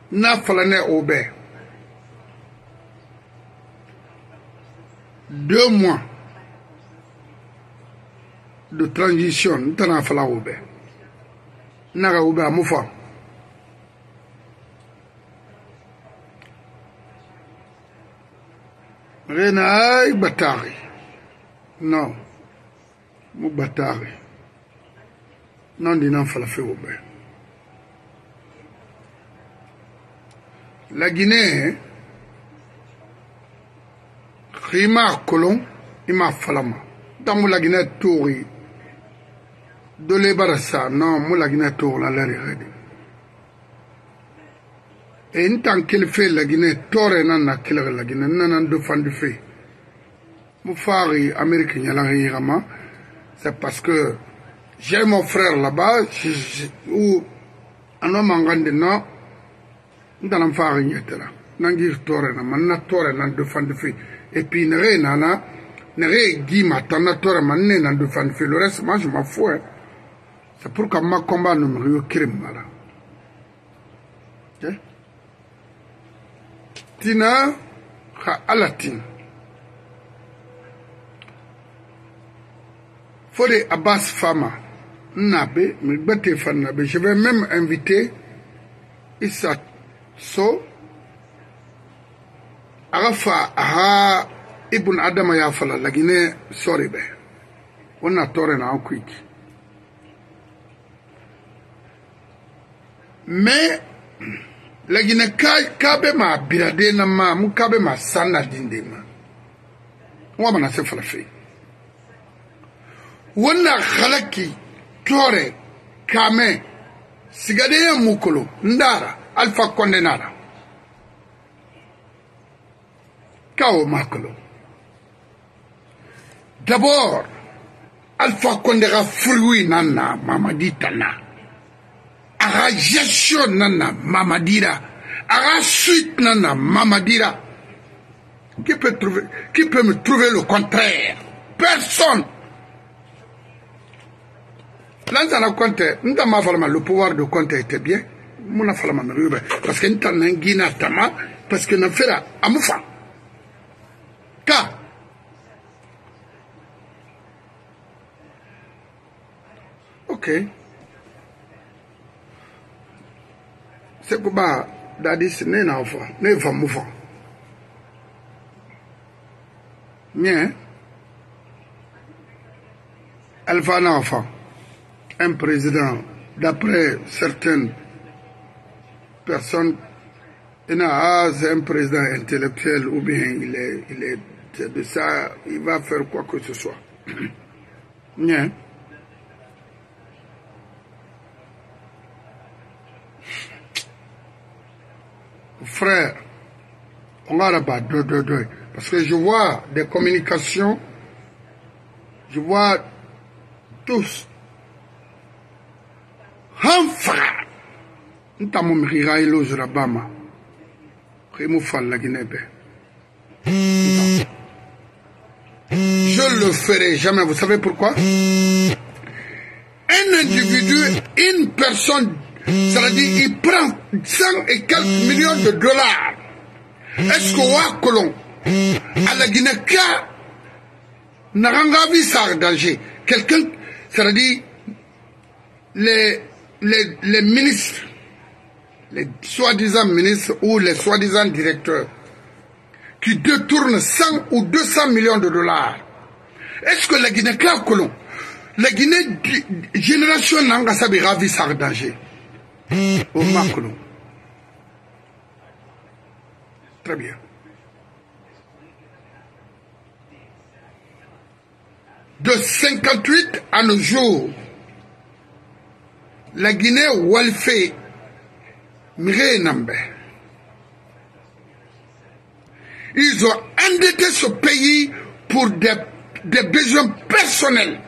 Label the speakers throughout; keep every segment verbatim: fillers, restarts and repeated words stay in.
Speaker 1: n'a fallu au bé. Deux mois de transition, n'a fallu au bé. N'a au bé à Moufa. Renaï Batari. Non. Mou Batari. Non, il n'a fallu faire au bé. La Guinée, Rima Colon, Ima Falama. Dans la Guinée, Touri, de l'Ebarassa, non, la Guinée, Tour, la Larry. Et en tant qu'il fait la Guinée, Torre, Nana, qu'il la Guinée, Nana, de fan du fait. Moufari, Américain, Yalarama, c'est parce que j'ai mon frère là-bas, où un homme en grandinant, dans l'enfant là, nangi tore na manna tore nan de fan de fi et puis nere nana nere gi matana tore manne nan de fan de fi le reste moi je m'en fous hein. C'est pour que ma combat ne me rio crime là ok tina kha alatin Fode Abbas Fama nabe me bete fan nabe je vais même inviter Issa So, Arafa, aha, Ibn Adam Yafala, la Guinée, sorry, be. On a toré na quick. Mais, la Guinée, kabe ma birade na ma, mu kabe ma sana dinde ma. On va se faire fait. On a khalaki, toré, kame, sigade mukolo, ndara. Alpha condenada. Kao Makolo. D'abord, Alpha Condera fruit nana, mamadita na. Ara gestion nana, mamadira. Ara suite nana, mamadira. Qui peut trouver, qui peut me trouver le contraire? Personne. Là, dans le compte, le pouvoir de compte était bien. Mon affaire m'a rubé parce que n'ta n'engina tama parce que n'a fait à moufa ka ok c'est que bah dadis n'est n'a pas n'est pas moufa bien Alpha n'a pas un président d'après certaines personne, c'est un président intellectuel ou bien il est, il est de ça, il va faire quoi que ce soit. Bien. Frère, on va là-bas, deux, deux, deux. Parce que je vois des communications, je vois tous. Un frère. Ntamum Rirailo Zurabama. Remoufal la Guinée. Je le ferai jamais. Vous savez pourquoi? Un individu, une personne, c'est-à-dire il prend cent et quelques millions de dollars. Est-ce que wa colon à la Guinée n'a pas vu ça en danger? Quelqu'un, c'est-à-dire les, les, les ministres, les soi-disant ministres ou les soi-disant directeurs qui détournent cent ou deux cents millions de dollars. Est-ce que la Guinée, colon, la Guinée, génération n'a pas vu ça en danger? Au Macron. Très bien. De cinquante-huit à nos jours, la Guinée Walfé Mire Nambe. Ils ont endetté ce pays pour des, des besoins personnels.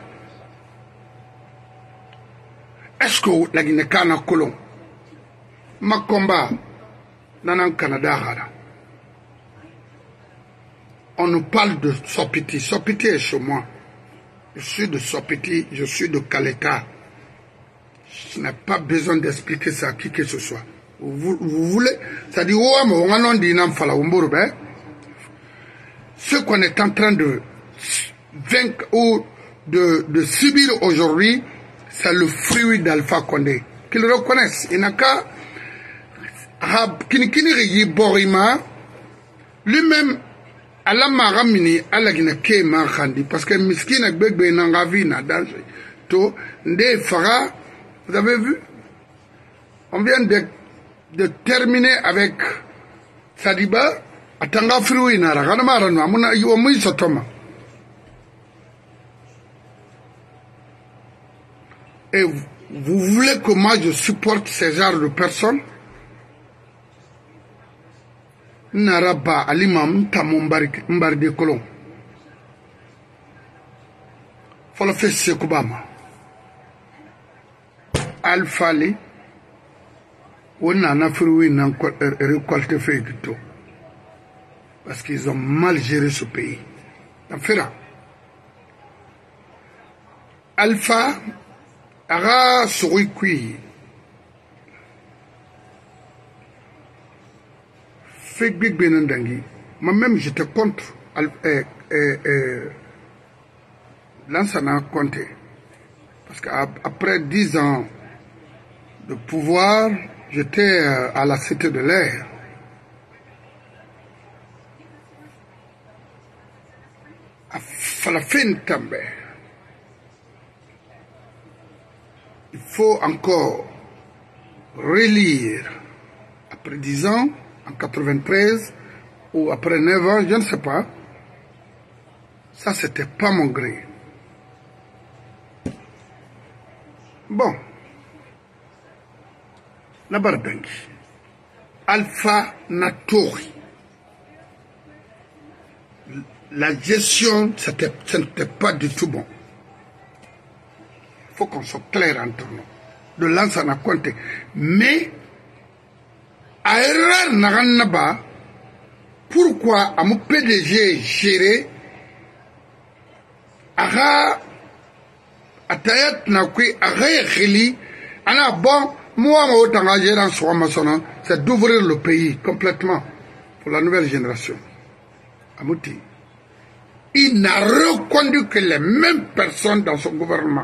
Speaker 1: Est-ce que la Guinée Kana Colon, ma combat dans le Canada, on nous parle de Sopiti. Sopiti est chez moi. Je suis de Sopiti, je suis de Kaleta. Je n'ai pas besoin d'expliquer ça à qui que ce soit. Vous, vous voulez, ça dit, ce qu'on est en train de vaincre ou de, de subir aujourd'hui, c'est le fruit d'Alpha Condé. Qu'ils reconnaissent. Il n'a qu'à lui-même, Allah m'a ramené à la Guinée, parce que Miskin a bébé n'a vie n'a danger. Tout, des Farah, vous avez vu? On vient de, de terminer avec Sadiba, Atanga Fruit Nara, Ranamarano, Amuna Yomi Sotoma. Et vous, vous voulez que moi je supporte ce genre de personnes? Naraba alimam tamon mbarde kolon. Fala fesse kubama. Alfali. Wonna na fruit nan récolte fait tout. Parce qu'ils ont mal géré ce pays. Fera. Alpha ara sourikui. Fait big benandangi. Moi-même j'étais contre euh, euh, euh, Lansana Conté. Parce qu'après dix ans de pouvoir, j'étais à la Cité de l'Air. À la fin de il faut encore relire après dix ans, en quatre-vingt-treize, ou après neuf ans, je ne sais pas. Ça, c'était pas mon gré. Bon. Nabardangi. Alpha Natori. La gestion, ce n'était pas du tout bon. Il faut qu'on soit clair entre nous. De Lansana Conté. Mais, à erreur Naranaba, pourquoi à mon P D G géré, Ara, Atayat Nakui, Ara Khili, Ana bon, moi, c'est d'ouvrir le pays complètement pour la nouvelle génération. Amouti. Il n'a reconnu que les mêmes personnes dans son gouvernement.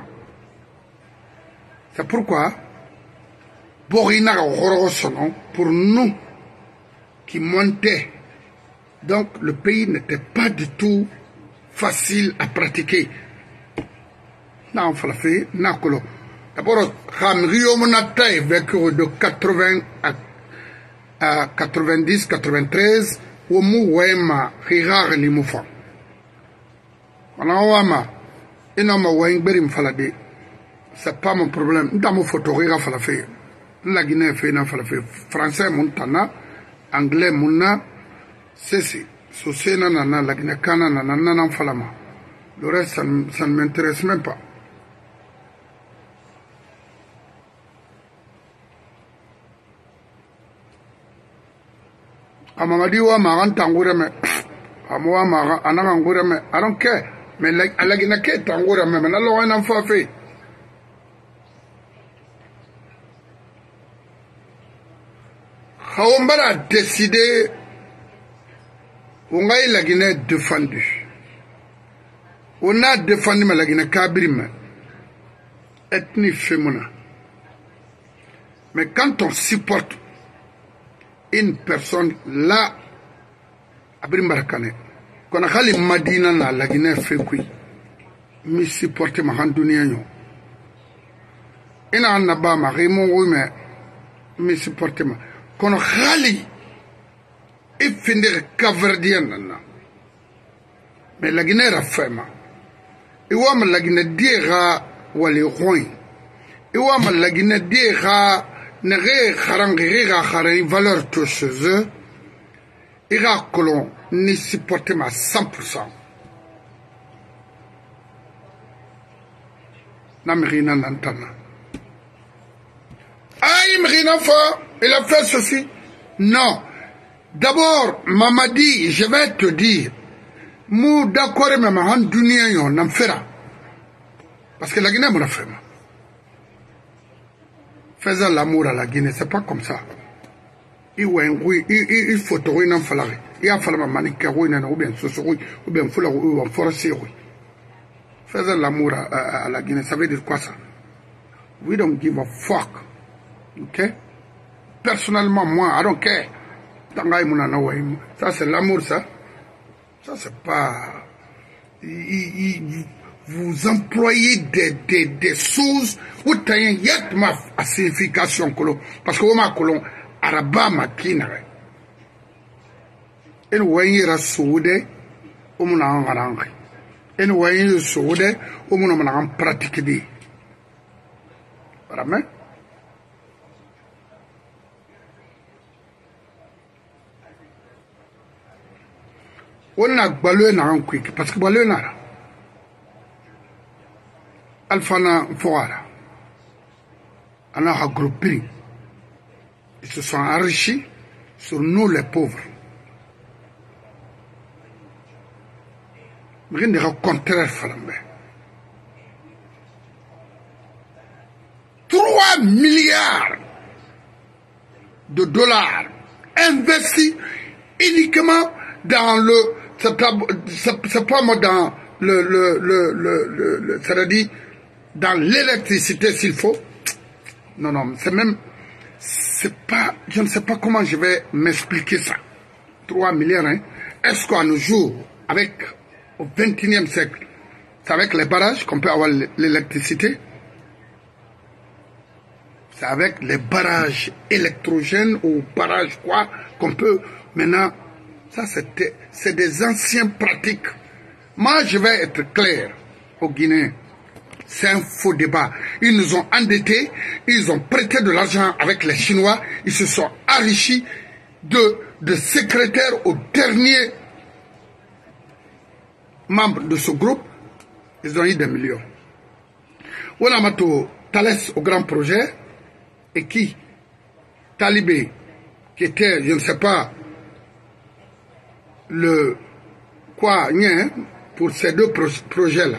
Speaker 1: C'est pourquoi Borina Rorosonon, pour nous qui montaient, donc le pays n'était pas du tout facile à pratiquer. Non, il fallait faire, d'abord, Rio Monataï, vécu de quatre-vingts à quatre-vingt-dix, quatre-vingt-treize, au Mouema, Hirar Limoufa. On a Wama, et non, ma Wengberim Falade, c'est pas mon problème. Dans mon photo, Rira Falafé, la Guinée fait na Falafé, français Montana, anglais Mouna, c'est si, Sosena Nana, la Guinée Kana, Nana Falama. Le reste, ça, ça ne m'intéresse même pas. Amamadi wa maran tangura me amwa maran anangura me I don't care mais like alagina ke tangura me na lo wana fafe Khaombara a décidé on a la Guinée défendu on a défendu la Guinée kabrim ethnie féminin mais quand on supporte une personne là à Brimbarakane, qu'on a khali Madina na la Guinée fait quoi, mi supporte ma handunia yo. Ina anaba ma Raymond Wime, mi supporte ma. Qu'on a khali et finir caverdien na. Mais la Guinée a fait ma. Et ouam la Guinée dira wali roin. Et ouam la Guinée dira Nere Harangiriga Harai valeur tous chez eux, ira colon ni supporté ma cent pour cent. Namirina Nantana. Aïe, Mrina Fa, il a fait ceci. Non. D'abord, Mamadi, je vais te dire, mou d'accord, mais ma hand dunia yon, n'en fera. Parce que la Guinée m'a fait. Faisant l'amour à la Guinée, c'est pas comme ça. il il faut trouver un falare. Il a fallu maniquer ou bien ce ou bien foula ou en forcer. Faisant l'amour à la Guinée, ça veut dire quoi ça? We don't give a fuck. Ok? Personnellement, moi, I don't care. Ça, c'est l'amour, ça. Ça, c'est pas. Il, il, vous employez des, des, des choses où tu as ma signification. Parce que ma colon, araba ma kinare. Et nous voyons soude, au mon en Et nous voyons soude, au mon en pratique. Voilà, on a balé na un quick parce que balé na Alphana Foara on a regroupé, ils se sont enrichis sur nous les pauvres. Rien de contraire Falambé. Trois milliards de dollars investis uniquement dans le c'est pas moi dans le le le le, le c'est-à-dire dans l'électricité s'il faut. Non non, c'est même c'est pas, je ne sais pas comment je vais m'expliquer ça. Trois milliards, hein. Est-ce qu'à nos jours, avec au vingt et unième siècle, c'est avec les barrages qu'on peut avoir l'électricité? C'est avec les barrages électrogènes ou barrages quoi qu'on peut maintenant. Ça, c'est des anciennes pratiques. Moi, je vais être clair aux Guinéens. C'est un faux débat. Ils nous ont endettés, ils ont prêté de l'argent avec les Chinois, ils se sont enrichis de, de secrétaires au dernier membre de ce groupe. Ils ont eu des millions. On a mis Thales au grand projet et qui Talibé, qui était, je ne sais pas, le quoi hein, pour ces deux pro projets-là.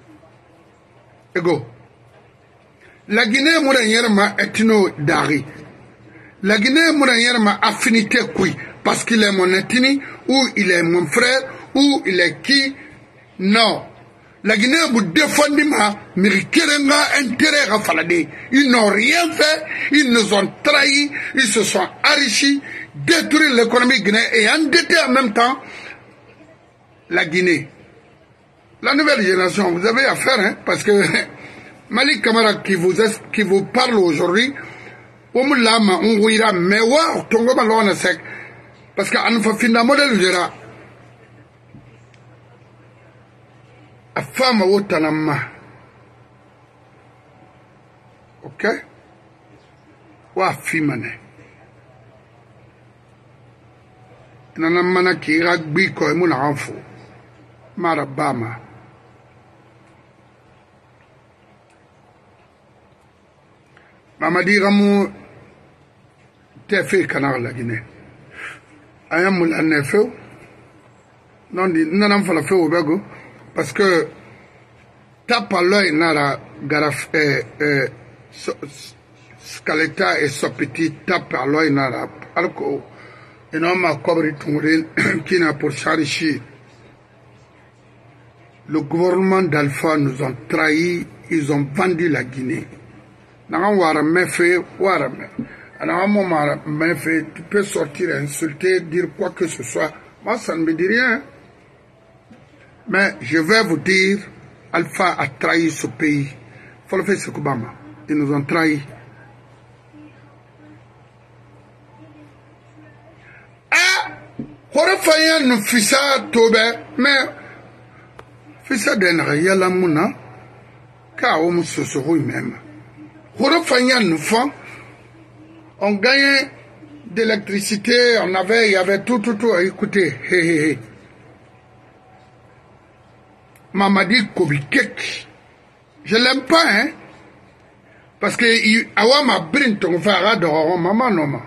Speaker 1: Ego. La Guinée Mourayerma est une dari. La Guinée Mourayerma affinité qui parce qu'il est mon ethnie ou il est mon frère ou il est qui. Non. La Guinée vous défendez ma mérikerenga intérêt à Falade. Ils n'ont rien fait, ils nous ont trahis, ils se sont enrichis, détruit l'économie guinéenne et endetté en même temps la Guinée. La nouvelle génération, vous avez affaire, hein, parce que Malik Kamara qui vous, qui vous parle aujourd'hui, on l'a on ouira, mais waouh, tongo malona sec, parce qu'en fait, fin modèle gera. A femme au tanama. Ok? Wa fimane. Nanamana ki ragbi ko muna anfo. Marabama. Mamadi Ramou te fait canard la Guinée. Ayam mul anefeu. Non di nanam fa la feu au bago. Parce que tape à l'œil nara garaf eh, eh, so, scaletta et so petit tape à l'œil nara alco énorme cobri tungrin qui n'a pour s'enrichir. Le gouvernement d'Alpha nous ont trahis, ils ont vendu la Guinée. N'a wara me fait wara me. Alors à un moment me fait tu peux sortir insulter dire quoi que ce soit. Moi ça ne me dit rien. Mais je vais vous dire, Alpha a trahi ce pays. Il faut le faire ce Kubama. Ils nous ont trahis. Ah, Horefaya nous fit ça, Tobe, mais fisa d'enra yala mouna, car on se serait même. Horefaya nous font, on gagnait de l'électricité, on avait, il y avait tout, tout, tout à écouter. Hé, hé, hé. Mamadi Kobikek. Je l'aime pas, hein. Parce que il awa ma brin ton fara de maman non.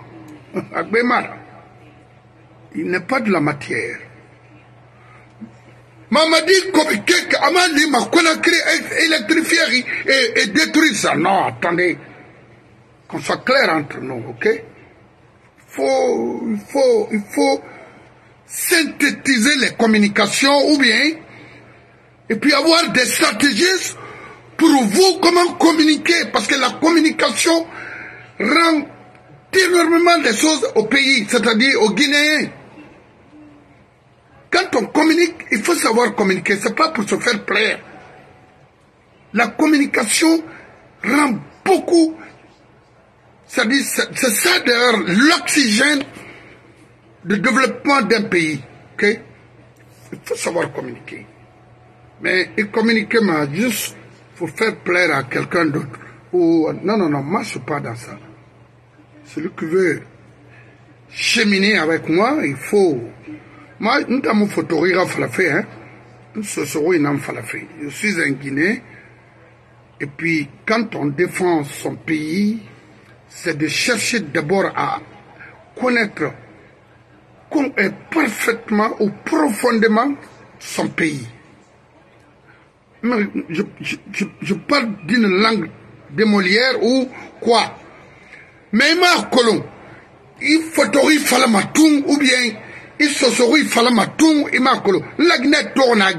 Speaker 1: Il n'est pas de la matière. Mamadi Kobikek, Amandi m'a conacré électrifier et, et détruire ça. Non, attendez. Qu'on soit clair entre nous, ok? faut, il faut, il faut synthétiser les communications ou bien, et puis avoir des stratégies pour vous comment communiquer, parce que la communication rend énormément de choses au pays, c'est-à-dire aux Guinéens. Quand on communique, il faut savoir communiquer, c'est pas pour se faire plaire. La communication rend beaucoup, c'est-à-dire, c'est ça d'ailleurs l'oxygène de développement d'un pays. Okay? Il faut savoir communiquer. Mais et communiquer mais juste pour faire plaire à quelqu'un d'autre. Ou non, non, non, moi je ne suis pas dans ça. Celui qui veut cheminer avec moi, il faut. Moi, nous avons photo à Falafé, hein. Nous sommes Falafé. Je suis un Guinéen. Et puis, quand on défend son pays, c'est de chercher d'abord à connaître parfaitement ou profondément son pays. Mais je, je, je, je parle d'une langue de Molière ou quoi. Mais il m'a colon. Il faut qu'il fasse ma toum ou bien il se serait il fasse ma toum il m'a colon. La Guinée tourne à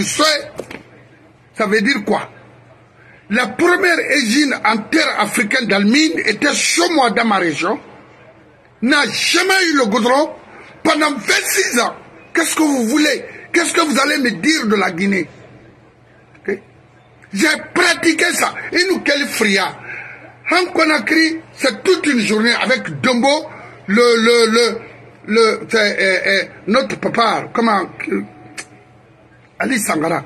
Speaker 1: ça veut dire quoi? La première usine en terre africaine d'Almine était chez moi dans ma région. N'a jamais eu le goudron pendant vingt-six ans. Qu'est-ce que vous voulez? Qu'est-ce que vous allez me dire de la Guinée? Okay? J'ai pratiqué ça. Et nous, quel fria. En Conakry, c'est toute une journée avec Dumbo, le, le, le, le, euh, euh, notre papa, comment, euh, Ali Sangara.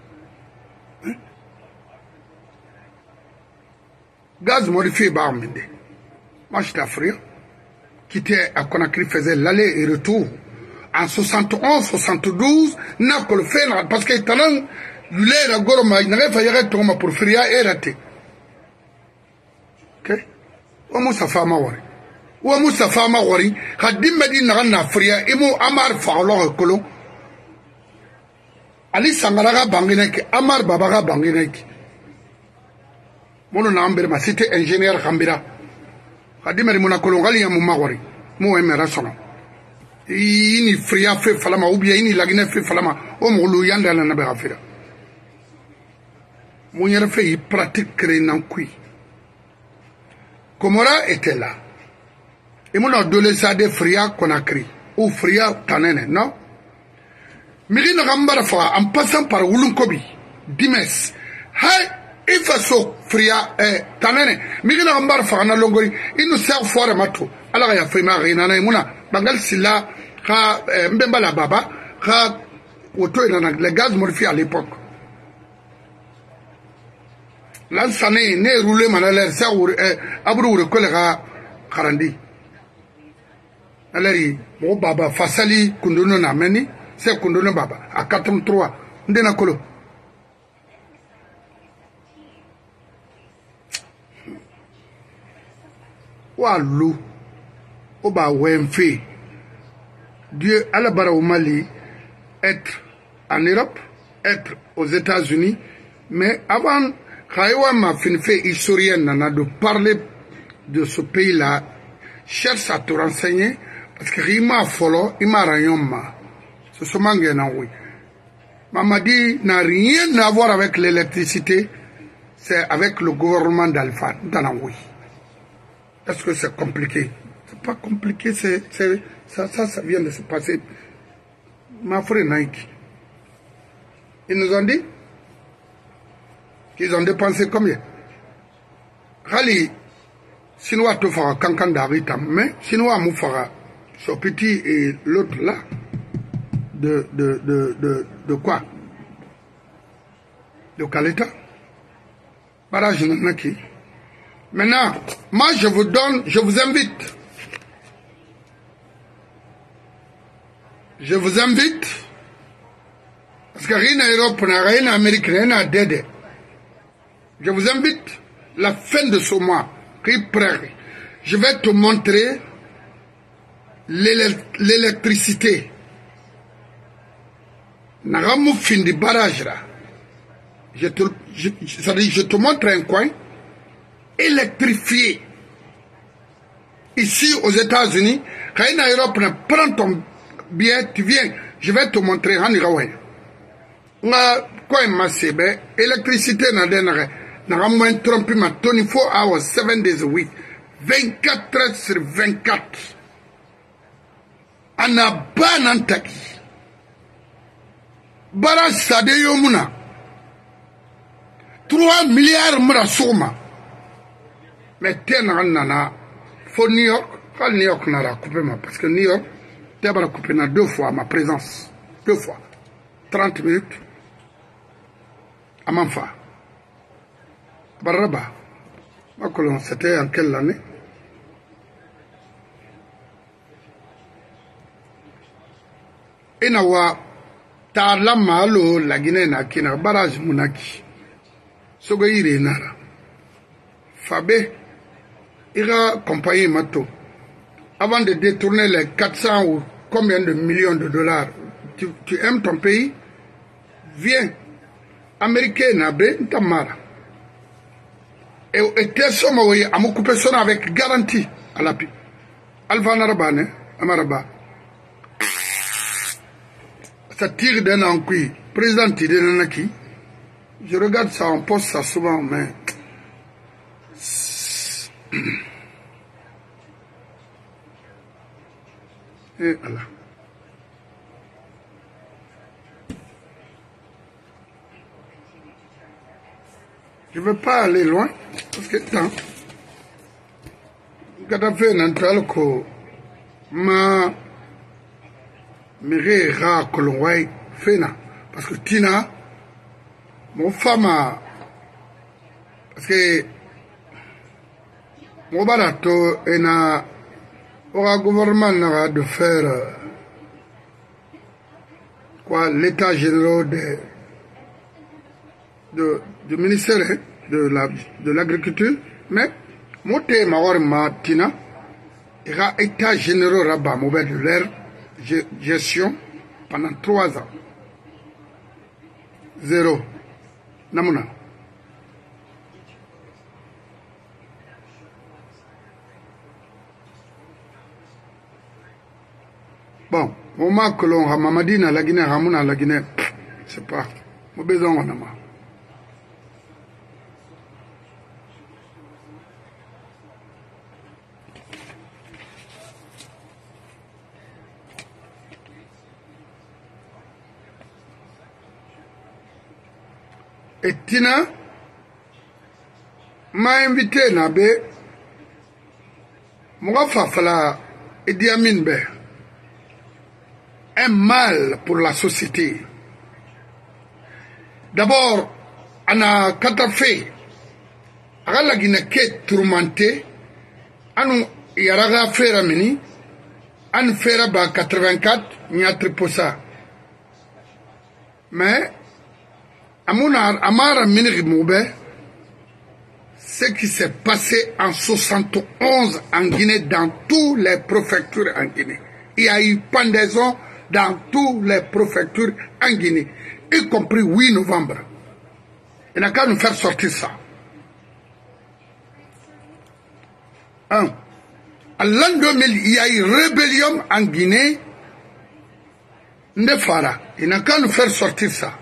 Speaker 1: Gaz modifié par Mende. Moi, j'étais à Fria, qui était à Conakry, faisait l'aller et retour. En soixante onze, soixante-douze, n'a que le fait, parce que talent, l'ulé, la gorma, il n'avait pas y aller pour Fria et raté. Ok? Ou Moussa Fama Wari. Ou Moussa Fama Wari, Hadim Medi Narana Fria, et mon Amar Farlo Kolo. Ali Sangaraga Bangineki, Amar Babaga Bangineki. Mon nom c'était ingénieur Kambira. Kadimari mona kolongali ya mumawari. Mo emera sona. Ini fria fe falama ou bien ini lagine fe falama. O mulu yanda la nabe afira. Mon yere fait il pratique créer nankui. Komora était là. Et mon adolescent de fria Conakry ou fria Tanene, non? Miri na gambara fa en passant par Wulunkobi, Dimes. Hay il faut so fria eh tanene migina ambar fa na longori inu sa fore mato ala ya fima rina na imuna bangal sila ka mbemba la baba ka woto ina na le gaz modifié à l'époque l'ansane ne roulé manalaire sa eh abru wure ko le ga karandi alari mo baba fasali kundono na meni c'est kundono baba à quatre-vingt-trois ndena kolo. Walou, Oba Wemfe, Dieu à la barre au Mali, être en Europe, être aux États-Unis, mais avant, Khaïwa m'a fait historienne de parler de ce pays-là, cherche à te renseigner, parce que il m'a follow, il m'a rayonnement. C'est ce mangue oui. Mamadi n'a rien à voir avec l'électricité, c'est avec le gouvernement d'Alpha, Danaoui. Est-ce que c'est compliqué? C'est pas compliqué, c'est, ça, ça, ça vient de se passer. Ma frère Nike. Ils nous ont dit qu'ils ont dépensé combien? Rali, Chinois te fera cancan d'Aritam, mais Chinois mou fera ce petit et l'autre là. De, de, de, de, de quoi? De Kaleta? Barrage Naki. Maintenant, moi je vous donne, je vous invite. Je vous invite. Parce que rien en Europe, rien en Amérique, rien en Dédé. Je vous invite, la fin de ce mois, je vais te montrer l'électricité. Nagamu fin du barrage là. Je te, je, je te montre un coin électrifié. ici aux États-Unis, quand en Europe, prends ton billet, tu viens, je vais te montrer. Quoi m'a sebe, électricité n'a pas n'a moins trompé ma vingt-quatre hours, seven days a week, vingt-quatre heures sur vingt-quatre. Ana ba nantaki. Bara sade yomuna. trois milliards mura soma. Mais ten nana, faut New York, quand New York n'a coupé ma, parce que New York, t'as coupé na deux fois ma présence, deux fois, trente minutes. Amanfa. Baraba. C'était en quelle année? Inawa ta lama lo la Guinée na kina barrage munaki. Sogo ire nara. Fabe ira compagnie mato. Avant de détourner les quatre cents ou combien de millions de dollars, tu, tu aimes ton pays? Viens. Américain n'a ben tamara. Et était somme à m'occuper son avec garantie à l'appui. Alpha Narabane, Amaraba. Ça tire d'un encuit. Président de Naki. Je regarde ça, on poste ça souvent, mais. Et voilà. Je ne veux pas aller loin, parce que tant, Gaddafi n'entend que ma mère ra kolongwai fena, parce que Tina, mon femme, parce que mon barato est na, au gouvernement n'a de faire quoi l'état général de De, du ministère de la de l'agriculture, mais monté mawar matina ira état généraux rabat mauvais de leur gestion pendant trois ans. Zéro. Namuna. Bon, au moment que l'on a Mamadine à la Guinée, Ramouna à la Guinée, je sais pas, mon besoin on a marre. Et Tina m'a invité Nabe, moi fafala Idi Amin Be, un mal pour la société. D'abord, on a catafé, à la Guinée tourmenté, on a fait la mini, on a fait la quatre-vingt-quatre, on a tripo ça. Mais, Amounar Amara Minimoube, ce qui s'est passé en soixante et onze en Guinée, dans toutes les préfectures en Guinée. Il y a eu pendaison dans toutes les préfectures en Guinée, y compris huit novembre. Il n'a qu'à nous faire sortir ça. Un. En l'an deux mille, il y a eu rébellion en Guinée. Ndefara. Il n'a qu'à nous faire sortir ça.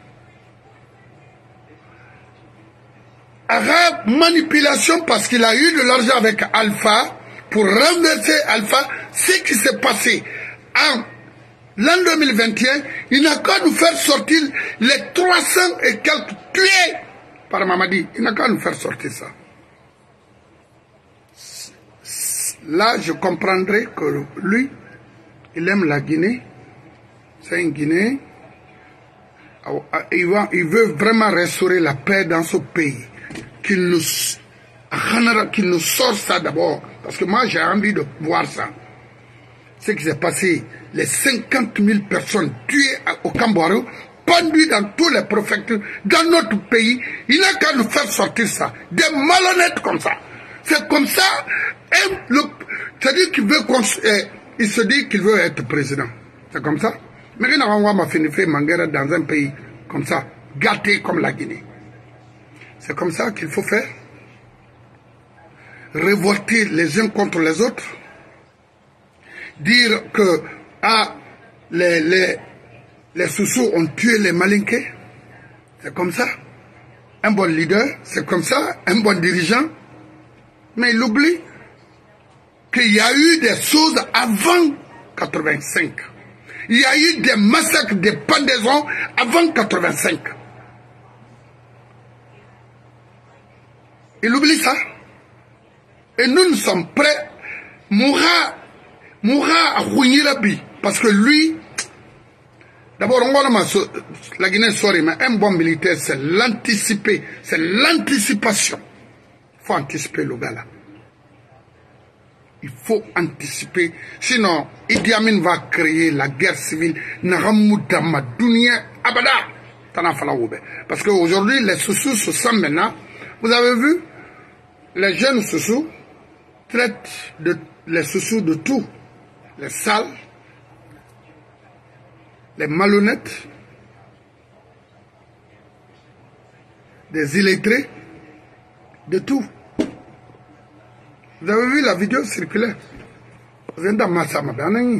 Speaker 1: Arabe manipulation parce qu'il a eu de l'argent avec Alpha pour renverser Alpha. Ce qui s'est passé en l'an deux mille vingt et un, il n'a qu'à nous faire sortir les trois cents et quelques tués par Mamadi. Il n'a qu'à nous faire sortir ça. Là, je comprendrai que lui, il aime la Guinée. C'est un Guinéen. Il, va, il veut vraiment restaurer la paix dans ce pays. Qu'il nous, qu'il nous sorte ça d'abord. Parce que moi, j'ai envie de voir ça. Ce qui s'est passé, les cinquante mille personnes tuées au Cambodge, pendues dans tous les préfectures, dans notre pays, il n'a qu'à nous faire sortir ça. Des malhonnêtes comme ça. C'est comme ça, c'est-à-dire qu'il veut, eh, il se dit qu'il veut être président. C'est comme ça. Mais il n'a pas fini faire Mangera dans un pays comme ça, gâté comme la Guinée. C'est comme ça qu'il faut faire. révolter les uns contre les autres, dire que ah, les, les, les Soussous ont tué les Malinké, c'est comme ça. Un bon leader, c'est comme ça, un bon dirigeant. Mais il oublie qu'il y a eu des choses avant quatre-vingt-cinq. Il y a eu des massacres, des pendaisons avant quatre-vingt-cinq. Il oublie ça. Et nous, nous sommes prêts. Moura, Moura a Rounirabi. Parce que lui, d'abord, on va la Guinée, sorry, mais un bon militaire, c'est l'anticiper. C'est l'anticipation. Il faut anticiper le gars là. Il faut anticiper. Sinon, Idi Amin va créer la guerre civile. Naramudama, Dunia, Abada. Parce qu'aujourd'hui, les Soussous se sentent maintenant. Vous avez vu, les jeunes Soussous traitent de, les Soussous de tout. Les sales, les malhonnêtes, des illettrés, de tout. Vous avez vu la vidéo circulaire? Vous êtes dans ma salle,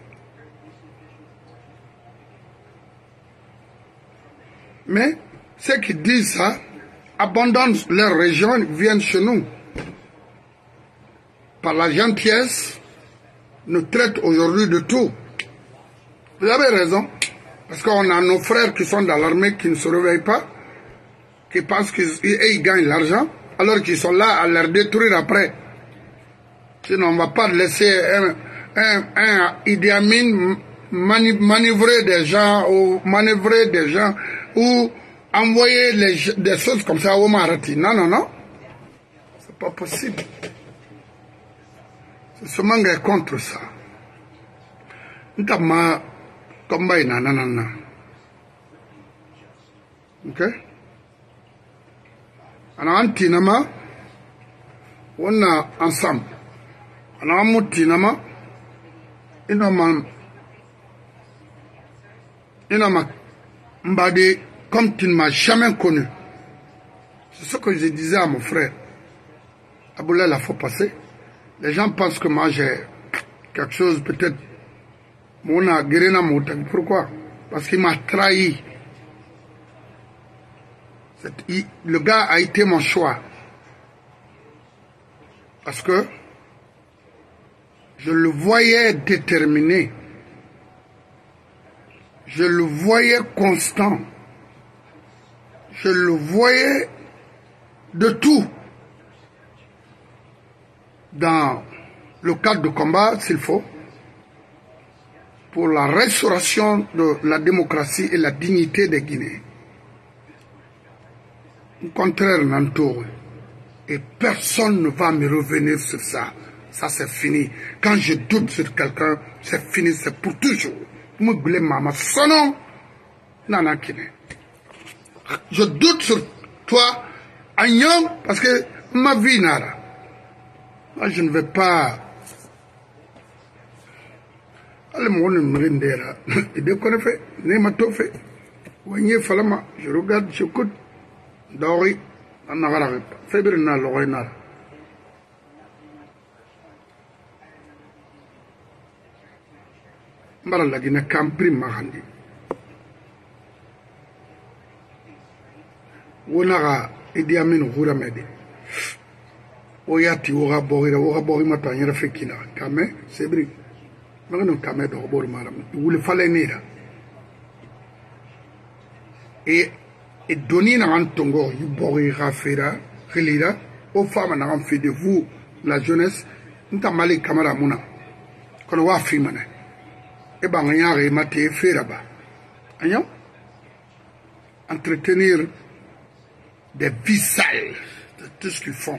Speaker 1: mais ceux qui disent ça abandonnent leur région, viennent chez nous. Par la gentillesse, nous traitent aujourd'hui de tout. Vous avez raison, parce qu'on a nos frères qui sont dans l'armée qui ne se réveillent pas, qui pensent qu'ils gagnent l'argent, alors qu'ils sont là à leur détruire après. Sinon, on ne va pas laisser un, un, un Idi Amin mani, manœuvrer des gens ou manœuvrer des gens ou envoyer les, des choses comme ça au Marati. Non, non, non. C'est pas possible. C'est ce manque est contre ça. Ntama combat na na na. Ok? On a un tinama, on a ensemble. On a un tinama, inama, inama, mbade, comme tu ne m'as jamais connu. C'est ce que je disais à mon frère. Aboulé, la faut passer. Les gens pensent que moi j'ai quelque chose, peut-être. Mon a guéri na mouta. Pourquoi? Parce qu'il m'a trahi. Le gars a été mon choix. Parce que je le voyais déterminé. Je le voyais constant. Je le voyais de tout. Dans le cadre de combat, s'il faut, pour la restauration de la démocratie et la dignité des Guinéens. Au contraire, Nanto, et personne ne va me revenir sur ça. Ça, c'est fini. Quand je doute sur quelqu'un, c'est fini, c'est pour toujours. Je doute sur toi, Agnon, parce que ma vie nara. Moi, je ne vais pas. Allez, mon nom est Ndera. Et dès qu'on a fait, Nema Tofé, Wanye Falama, je regarde, j'écoute. Dori, on n'a pas fait bien na l'oreille. Marala Guinée Campri Mahandi. Wonara Idi Amin Rouramedi. Oyati Ora Borira, Ora Borimata, Yerafekina, Kame, Sebri. Magano Kame de Robormaram. Il voulait fallait nera. Et et donner un tongo, il borira fera, relira, aux femmes en fait de vous, la jeunesse, nous avons mal camarades mouna. Quand on va filmer, et ben, on a rematé fait là-bas. Entretenir des vies sales de tout ce qu'ils font.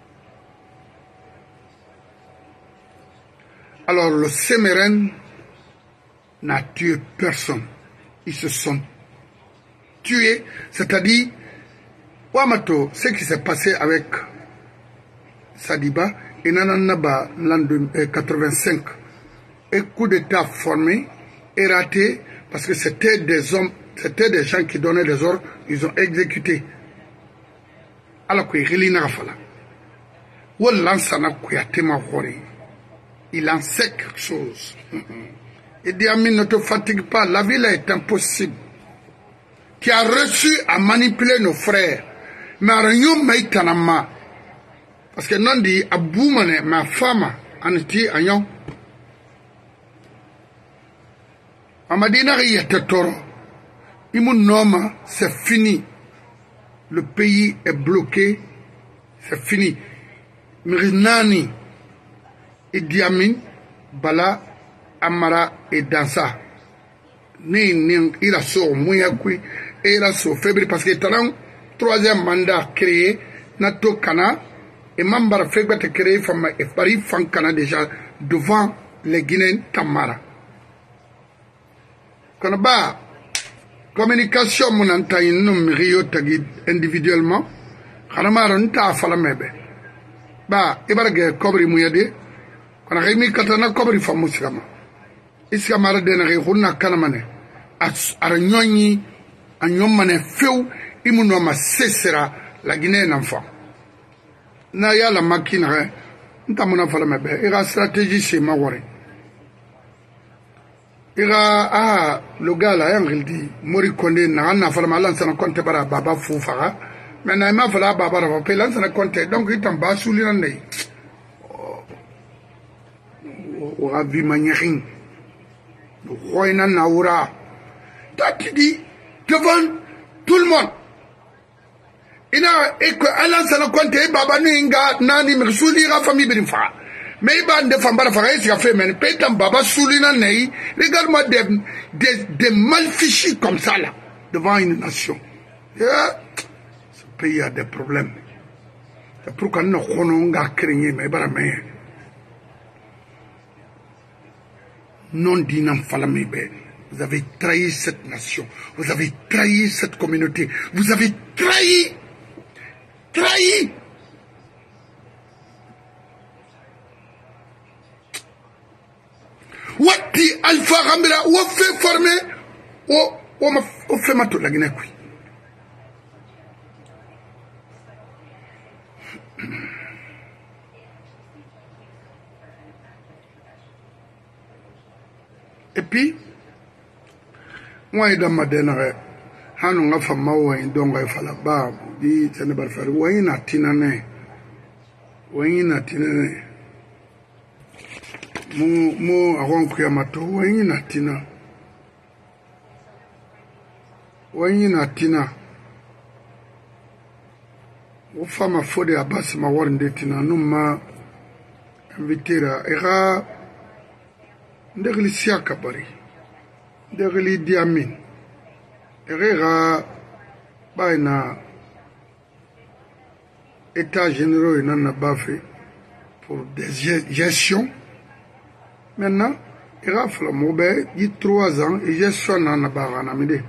Speaker 1: Alors, le Sémérène n'a tué personne. Ils se sont tués, c'est-à-dire, Wamato, ce qui s'est passé avec Sadiba et Nananaba l'an quatre-vingt-cinq, et coup d'État formé et raté parce que c'était des hommes, c'était des gens qui donnaient des ordres, ils ont exécuté. Alors que Rilina Rafala. Il en sait quelque chose. Idi Amin ne te fatigue pas, la vie là est impossible. Tu as reçu à manipuler nos frères. Mais rien maïtanama. Parce que non dit aboumane ma femme anti agnon. Amadina yete toro. Imun noma c'est fini. Le pays est bloqué. C'est fini. Mirinani Idi Amin Bala Amara et Dansa. Ni ni il a so mouya kui et il a so faible parce que talent troisième mandat créé Nato Kana et Mambara faible créé femme et Paris Fankana déjà devant les Guinéens Tamara. Quand ba communication mon antaï non rio tagi individuellement Khanamaron ta fala mebe ba ibarage kobri muyade kana remi katana kobri famusikama iska mara dena re hunna kanamane ara nyonyi anyomane feu imuno ma sesera la Guinée n'enfant na ya la makina re ntamuna fala mebe ira stratégie c'est mawore ira ah le gars là il dit mori konde na na fala malan sana konte bara baba fufa mais na ma fala baba ra pe lan sana konte donc il tamba soulina nei o rabi manyarin Roina Naura. Tu dis devant tout le monde. Il a et que Allah s'en compte baba ninga nani mersuli ra famille binfa. Mais il va de fambara fara il a fait mais pétam baba soulina nei. Regarde-moi des des des malfichis comme ça là devant une nation. Yeah. Ce pays a des problèmes. C'est pourquoi nous on craigner mais bara mais non dinam falamébé. Vous avez trahi cette nation. Vous avez trahi cette communauté. Vous avez trahi. Trahi. Wati Alpha Rambela, ou fait former, ou fait matou la Guinée. Et puis, moi, je suis dans hanu nga fama wa indonga ifala ba di tene barfari wa ina tinane wa ina tinane mu mu awon ku yamato wa ina tina wa ina tina o fama fode abasi ma warnde tina numa invitera era ndegli siaka bari ndegli Idi Amin Erera baina état généraux et nana bafé pour des gestions. Maintenant, il a fallu moube il trois ans et gestion nana barana mide.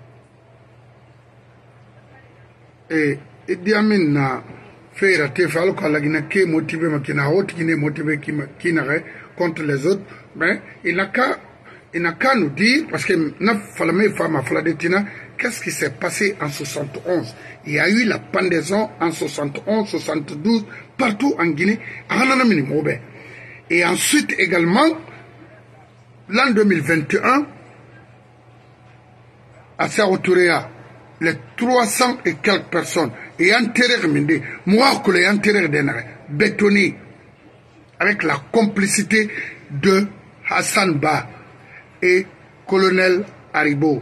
Speaker 1: Et Idi Amin na fait rater fallu qu'à la Guinée qui motivé ma qui n'a autre qui n'est motivé qui qui n'a contre les autres. Ben il n'a qu'à Il n'a qu'à nous dire, parce que qu'est-ce qui s'est passé en soixante et onze? Il y a eu la pendaison en soixante et onze, soixante-douze, partout en Guinée. Et ensuite également, l'an deux mille vingt et un, à Saroutouréa, les trois cents et quelques personnes, et enterré, moi, que les enterré bétonné, avec la complicité de Hassan Ba et colonel Haribo.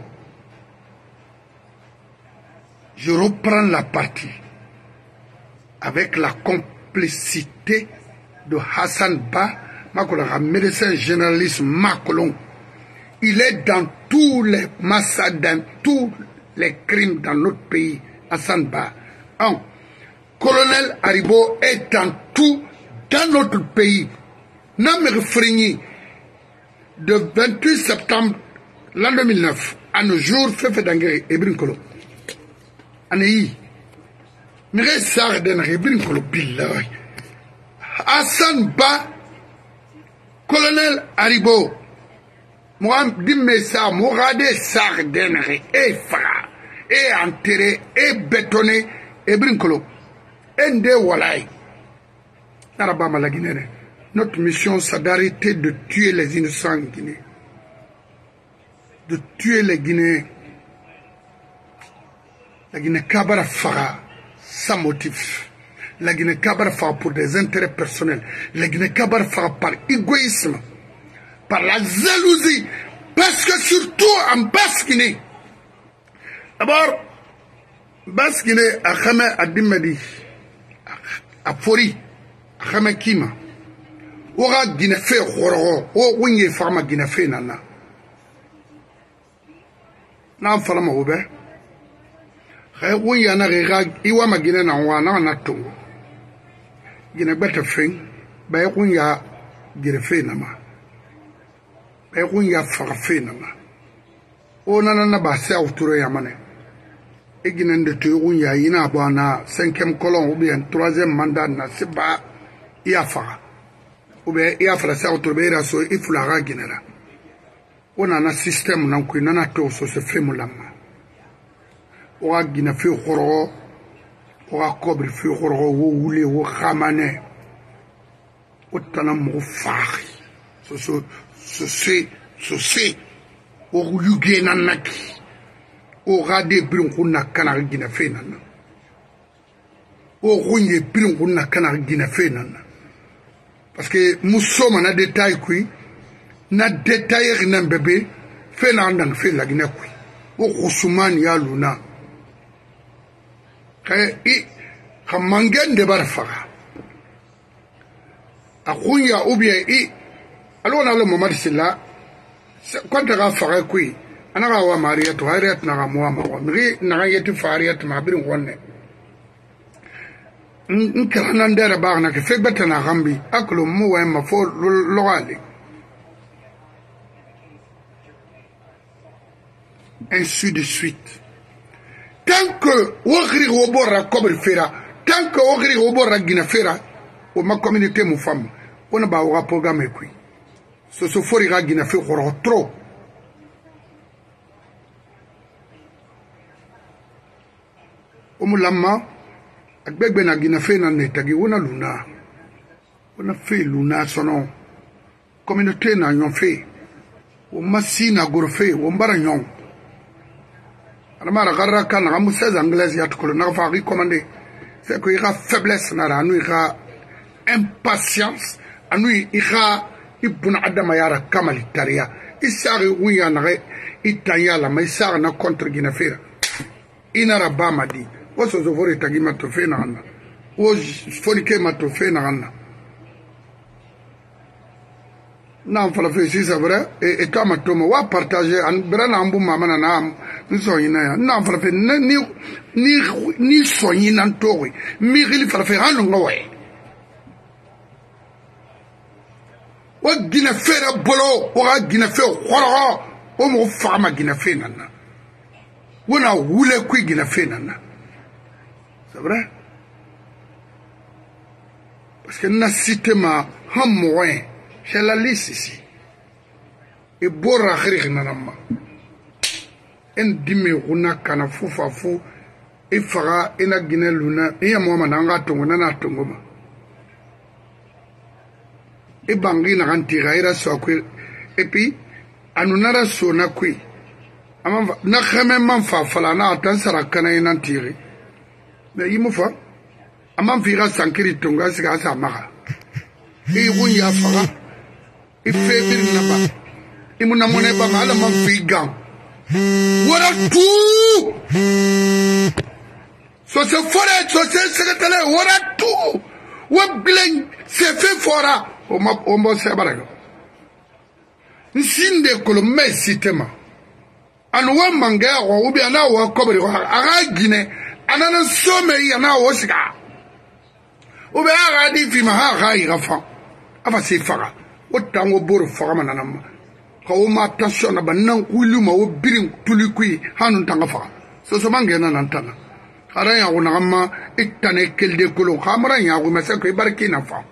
Speaker 1: Je reprends la partie avec la complicité de Hassan Ba, un médecin généraliste Macolon. Il est dans tous les massacres, dans tous les crimes dans notre pays, Hassan Ba. Un, colonel Haribo est dans tout dans notre pays. Namir Frigny, de vingt-huit septembre l'an deux mille neuf à nos jours, fait d'engrais et brincolo. Anéi, Mire Sarden et brincolo billahi. Hassan Ba, colonel Haribo, moi, dimme ça, Mourade Sarden et fra, et enterré, et bétonné, et brincolo. Ende Walai. Notre mission, c'est d'arrêter de tuer les innocents en Guinée. De tuer les Guinéens. La Guinée Kabara fera sans motif. La Guinée Kabara fera pour des intérêts personnels. La Guinée Kabara fera par égoïsme, par la jalousie, parce que surtout en Basse-Guinée. D'abord, Basse-Guinée, à Khame Adimadi, à Fori, à Khame Kima, aura Guinée fait Khoro, ou Wingé Farma Guinée fait Nana. N'a pas la Oube. Wingé n'a pas Iwama Guinée n'a pas na Tongo. Guinée bête fin, ben Wingé Guinée fait Nama. Ben Wingé Farafé Nama. O nana na ba sa autour Yamane. Et Guinée de Turunya, Ina Bana, cinquième colon ou bien troisième mandat, na Seba Iafara. Ou bien Iafara sa autour de so Iflara Guinera. On a un système nan kui nana to so se fait moulama. On a Guinée fait Horo, on a Cobri fait Horo, ou Ouli, ou Ramane. Autant fari. So so so se so se. O yuge nanaki o rade birin kunna kana gina fe nan o runye birin kunna kana gina fe nan parce que musoma na détail kui na détail nan bébé fe na ndang fe la gina kui o khusumani ya luna kay i khamangen de barfaga a khunya ou bien i alona le moment sila quand tu as fait quoi, on a vu Maria, tu as été na moi ma, mais na yeti Faria tu m'as bien connu. N'kranandera barna que fait bête na rambi, aklo mo ma fo lorali. Ainsi de suite. Tant que Ogri Robora Cobri Fera, tant que Ogri Robora Guinefera, ou ma communauté mon femme, on a pas programme qui. So so fori ga Guinée fait trop. Omulama agbegbe na Guinée fait na netagi wona luna. Wona fait luna sono. Communauté na nyon fait. O masi na gorfe o mbara nyon. Alama garra kan ga musa anglaise ya tukolo na fa ri commander. C'est que il y a faiblesse na ra nu il y a impatience, anu il y a ibn adama yara kamal taria isari wiya na itanya la mais sar na contre Guinée fera ina rabama di woso zo vori tagima to fe na na wo fonike ma to fe na na na fala fe si c'est vrai et et toi ma to mo wa partager an brana ambu mama na na ni so ina na fala fe ni ni ni so ina to wi mi gili fala fe hanu ngowe o Guinée fait bolo o Guinée fait khoro o mo fama Guinée fait nana wona wule ku Guinée fait nana c'est vrai parce que na cité ma hammoin c'est la liste ici e bora khiri nanama en dimi una kana fufa fu e fara ina Guinée luna e ya mo mananga tongo na tongo ma et bangi na rantira ira so kwe et puis anunara so na kwe ama na khame man fa fala na atan sara kana ina tire mais yimu fa ama fira sankiri tonga siga sa maka e gun ya fara e febir na ba e mun na mone ba mala man fi gam wara tout so se fora so se sekatale wara tout wa bilen se fait fora o ma o mo se barago nsinde kolo me sitema anu wa manga o ubi ana wa kobri aga Guinée anana some yana wo sika ubi aga di fi ma ha ga ira fa afa se fara o tango boro fara mananama ko ma attention na banan kulu ma o birin tulikui hanu tanga fa so so manga na nantana ara ya ona ma itane kelde kolo khamra ya go mesa ko barki na fa.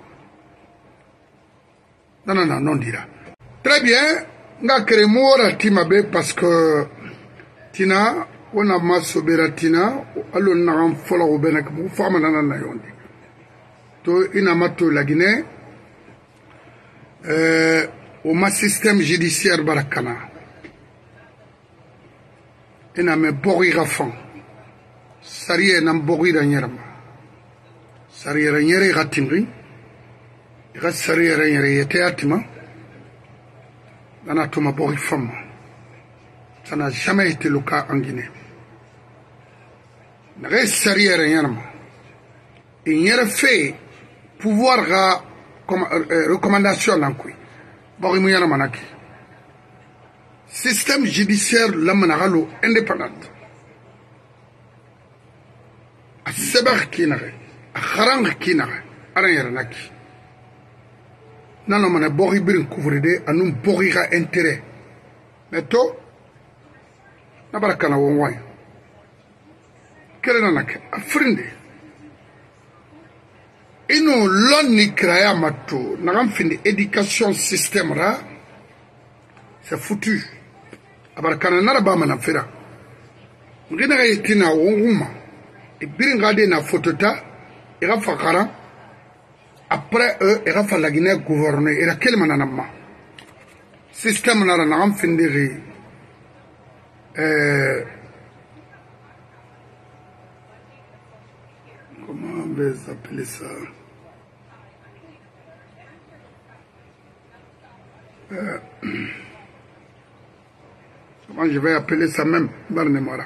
Speaker 1: Non, non, non, non dira. Très bien. Nga kremora timabe parce que tina on a masobera tina alon na am fola obenak bu fama nana na yondi. to inamato la Guinée euh, au ma système judiciaire barakana ina me bori rafan sariye nam bori da nyerama sariye ra nyere gatimri ga sariye ra nyere yete atima dana tuma bori femme. Ça n'a jamais été le cas en Guinée. N'a sariye ra nyerama il y a fait pouvoir ga recommandation nankui bori mu yana manaki système judiciaire lamanagalo indépendant a sebar kinare a kharang kinare aran yaranaki nano mana bori birin couvride anum bori ga intérêt neto na barakana wonway kelena nak afrindi ino loni kraya mato nagam findi éducation système ra c'est foutu abarkana naraba mana fera ngina ga yitina wonguma e birin gade na photota e ga fakara après eux e ga fa la Guinée gouverner e la kelma nanama système nara nagam findi ri euh comment on va appeler ça euh, comment je vais appeler ça même Barnemora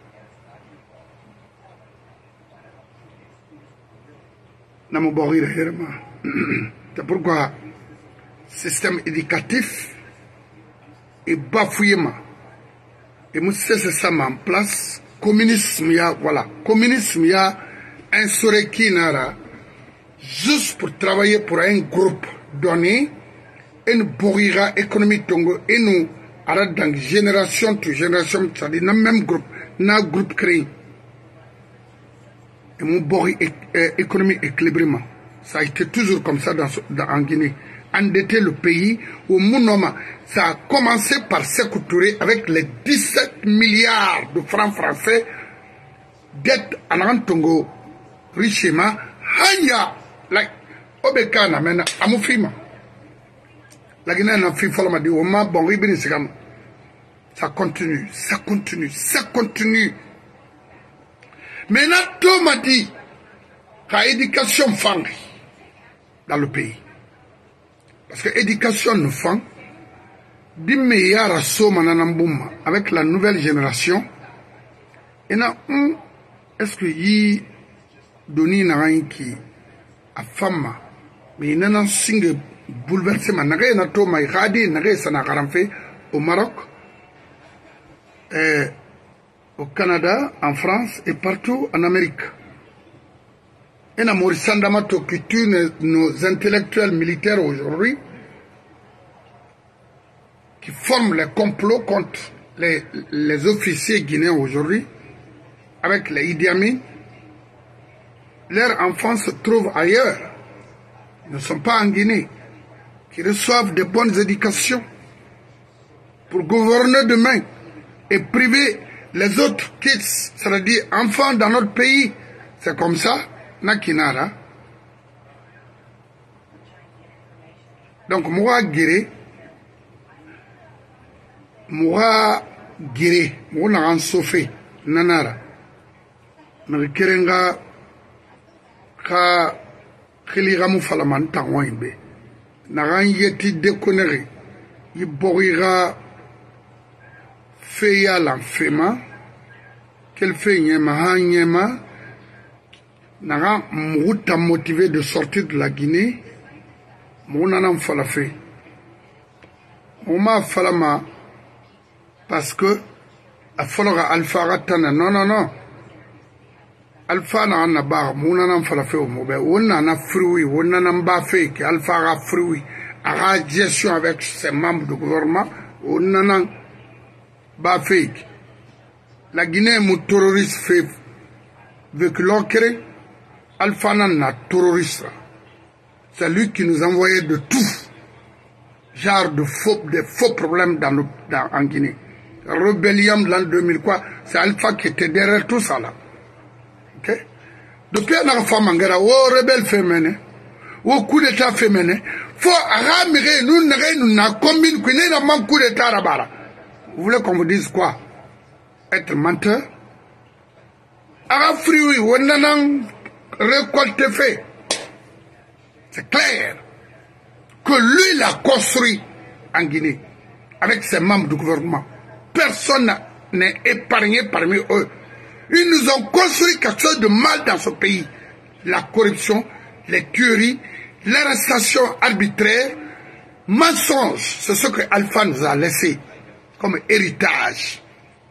Speaker 1: Namobori Herma. C'est pourquoi système éducatif est bafouillé et nous c'est ça en place communisme ya voilà communisme ya instauré Kinara juste pour travailler pour un groupe donné une bourrira économique tongo et nous arrête dans génération to génération ça dit dans même groupe na groupe créé et mon bourri économie équilibrement ça a été toujours comme ça dans, dans en Guinée endetter le pays au Mounoma ça a commencé par Sékou Touré avec les dix-sept milliards de francs français dette en Tongo richement hanya like obekana mena amufima la Guinée n'a fait follow madi o ma bon ribini sigam ça continue ça continue ça continue mais là tout m'a dit la éducation fang dans le pays parce que éducation ne fang dimme yara so mananambuma avec la nouvelle génération et na hum, est-ce que yi doni na qui a femme mais nana singe bouleversement nagay na to may khadi nagay sana garamfe au Maroc et au Canada en France et partout en Amérique et na Maurice to qui tue nos intellectuels militaires aujourd'hui qui forment les complots contre les, les officiers guinéens aujourd'hui avec les Idi Amin. Leurs enfants se trouvent ailleurs, ils ne sont pas en Guinée, qui reçoivent de bonnes éducations pour gouverner demain et priver les autres kids, c'est-à-dire enfants dans notre pays. C'est comme ça, Nakinara. Donc, moi, guéri, moi, guéri, moi, on a sauvé, Nanara. Narikirenga, ka khiligamu falaman tangwimbe naran yeti dekonere yiboriga feya l'enfema quel fait nyema hanyema naran muta motivé de sortir de la Guinée monanam falafe moma falama parce que a faloga alfa ratana non non non Alpha na na ba muna nan falafe o mo be wonna na fruit wonna nan ba fake Alpha ga fruit a gestion avec ses membres de gouvernement wonna nan ba fake la Guinée mu terroriste fait avec l'ocre Alpha nan na terroriste c'est lui qui nous envoyait de tout genre de faux des faux problèmes dans le dans en Guinée rébellion de l'an deux mille quoi c'est Alpha qui était derrière tout ça là. Okay. depuis un femme angara ou rebelle féminin ou coup d'état féminin faut ramener nous nous na combine que n'a pas coup d'état là-bas. Vous voulez qu'on vous dise quoi? Être menteur? Ara fruit ou nanan récolte fait. C'est clair que lui l'a construit en Guinée avec ses membres du gouvernement. Personne n'est épargné parmi eux. Ils nous ont construit quelque chose de mal dans ce pays. La corruption, les tueries, l'arrestation arbitraire, mensonges, c'est ce que Alpha nous a laissé comme héritage.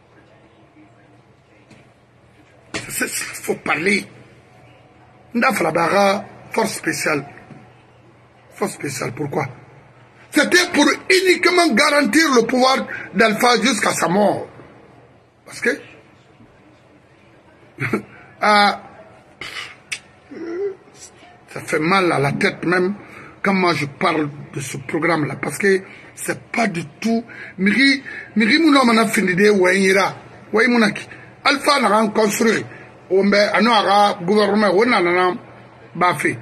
Speaker 1: Il faut parler. Ndafalabara, force spéciale. Force spéciale, pourquoi? C'était pour uniquement garantir le pouvoir d'Alpha jusqu'à sa mort. Parce que ah, ça fait mal à la tête même quand moi je parle de ce programme-là. Parce que c'est pas du tout... Miri, Miri Mouno m'en a fini de Ouaïra. Ouaï Mounaki. Alpha n'a pas construit. Ombe, ano aga gouvernement, on n'a pas fait.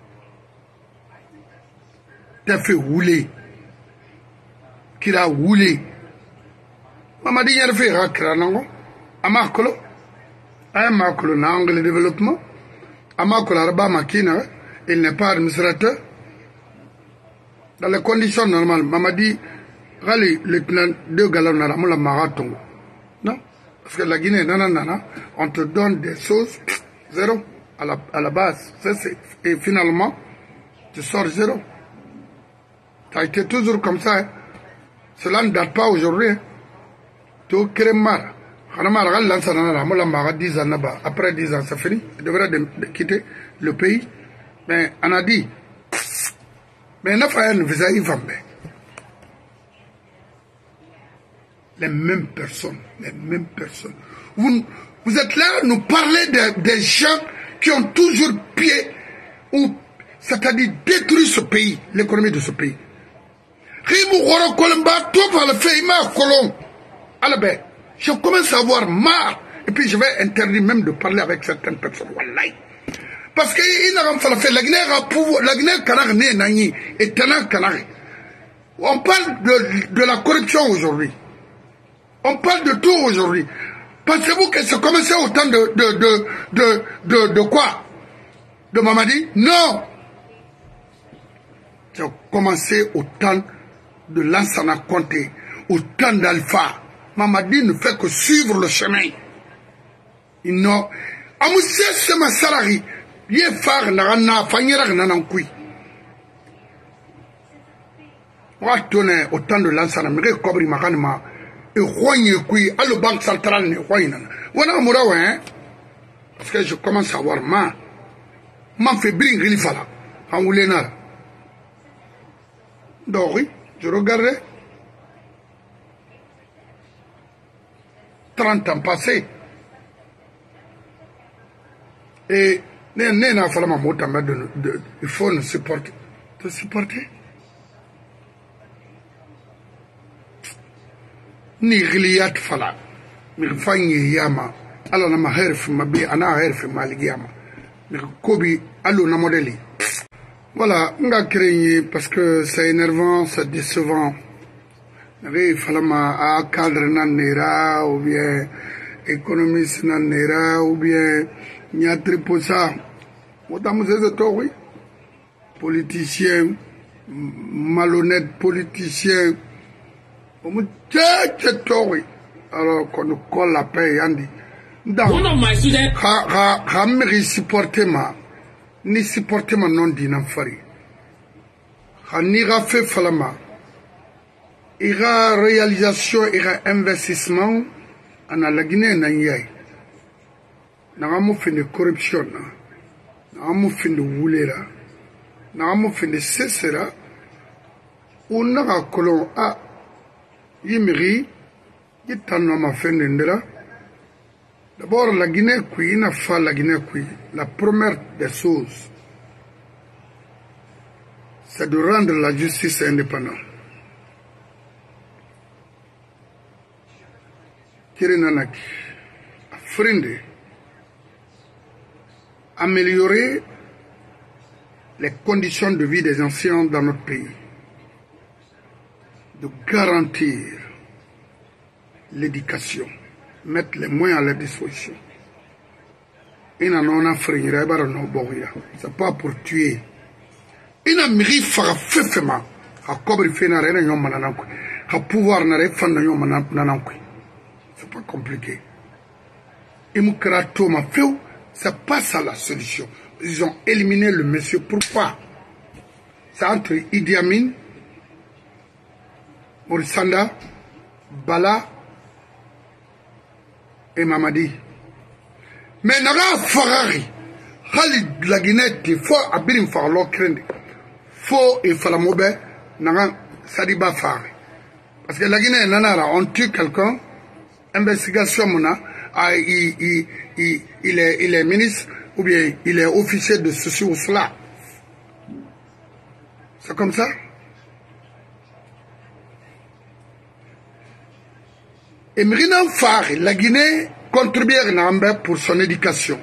Speaker 1: T'as fait rouler. Qu'il a roulé. Maman dit, il y a fait rakra, non? Amakolo. Amakolo, n'a angle le développement. Amakolo, arba makina, il n'est pas administrateur. Dans les conditions normales, maman dit, rali, les deux galons, n'a pas marathon. Non? Parce que la Guinée, non, non, non, on te donne des choses, zéro, à la, à la base. Ça, et finalement, tu sors zéro. Ça a été toujours comme ça. Hein. Cela ne date pas aujourd'hui. Hein. Tu crées marre. Après dix ans, c'est fini. Il devrait de, de quitter le pays. Mais on a dit, mais il faut un visa, il va bien. Les mêmes personnes, les mêmes personnes. Vous, vous êtes là à nous parler de, des gens qui ont toujours pied, ou c'est-à-dire détruit ce pays, l'économie de ce pays. Je commence à avoir marre, et puis je vais interdire même de parler avec certaines personnes. Parce que la Guinée on parle de, de la corruption aujourd'hui. On parle de tout aujourd'hui. Pensez-vous que c'est commencé au temps de, de, de, de, de, de quoi? De Mamadi? Non! C'est commencé au temps de Lansana Conté, au temps d'Alpha. Mamadi ne fait que suivre le chemin. Il n'a... Amoussé c'est ma salari. Il est phare, n'a fanyera n'anankui. On va tourner au temps de Lansana, mais Kobri Makanma. Et Roigné qui à la banque centrale ne Roignan. On a mouraoué, hein? Parce que je commence à avoir mal. M'en fait bring Rilifala. En Oulena. Donc oui, je regardais. trente ans passés. Et il faut nous supporter. Te supporter? Ni giliyat fala mi fanyi yama ala na maherf mabi ana herf maligiyama mi kobi allo na modeli. Voilà, on a créé parce que c'est énervant, c'est décevant. Il fallait ma cadre nanera ou bien économiste nanera ou bien nyatri posa. Autant c'est ça oui. Politicien malhonnête politicien. Alors qu'on nous colle la paix, Yandi. Ramiri supporter ma, ni supporter ma non d'inamfari. Hanira fait falama. Ira réalisation, ira investissement, en la Guinée n'ayay. N'amu fin de corruption, n'amu fin de woulera, n'amu fin de cessera, ou n'a colon a. Yimiri, d'abord la Guinée qui n'a pas la Guinée qui la première des choses c'est de rendre la justice indépendante. Kirinanaki, Frinde, améliorer les conditions de vie des anciens dans notre pays, de garantir l'éducation, mettre les moyens à leur disposition. Il n'en a fait c'est pas pour tuer. Il n'a mis faire fefema à cobrir fena rena yon manananko à pouvoir na refan yon manananko. C'est pas compliqué. Il m'a créé tout ma feu, c'est pas ça la solution. Ils ont éliminé le monsieur. Pourquoi? C'est entre Idi Amin, Morisanda, Bala et Mamadi. Mais naga Ferrari, Khalid la Guinée, il faut abirim faire l'ocrène. Faut et faire la mobe, naga Sadiba Fari. Parce que la Guinée, nanara, on tue quelqu'un, investigation mona, ah, il, il, il, il, est, il est ministre ou bien il est officier de ceci ou cela. C'est comme ça. Et Mrina Fari, la Guinée, contribue pour son éducation,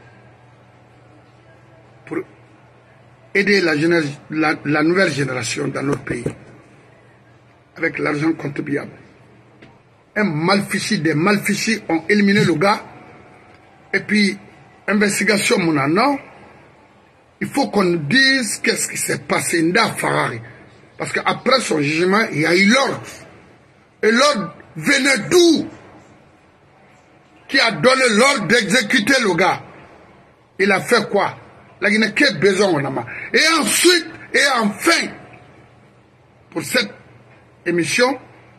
Speaker 1: pour aider la, la, la nouvelle génération dans notre pays, avec l'argent contribuable. Un malfichi, des malfichis ont éliminé le gars, et puis, investigation, mon non, il faut qu'on dise qu'est-ce qui s'est passé dans Ferrari. Parce qu'après son jugement, il y a eu l'ordre. Et l'ordre venait d'où? Qui a donné l'ordre d'exécuter le gars. Il a fait quoi? La Guinée, quel besoin on a. Et ensuite, et enfin, pour cette émission,